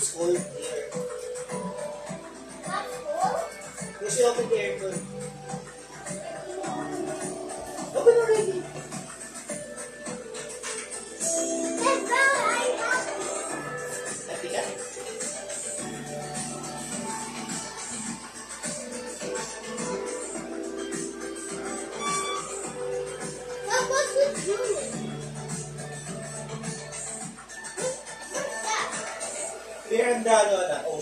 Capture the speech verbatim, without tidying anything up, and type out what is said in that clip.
it's cold here. That's cold? Kasi open the aircon. Open already. Let's go, I'm happy. Happy ka? What was we doing? What's that? We're on the, ano, na,